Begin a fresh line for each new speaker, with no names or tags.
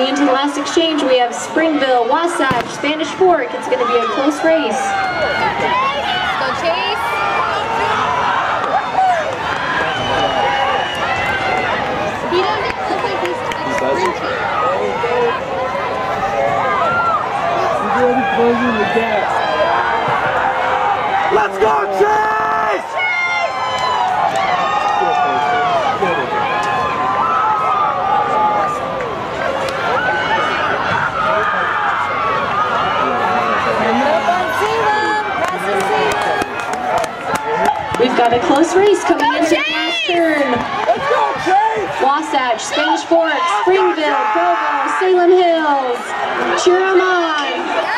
Coming into the last exchange, we have Springville, Wasatch, Spanish Fork. It's going to be a close race.
Go Chase. He doesn't look like he's sprinting.
He's already closing the gap. Let's go, Chase!
We've got a close race coming into the last turn.
Let's go, Chase!
Wasatch, Spanish Fork, Springville, Provo, Salem Hills. Cheer 'em on!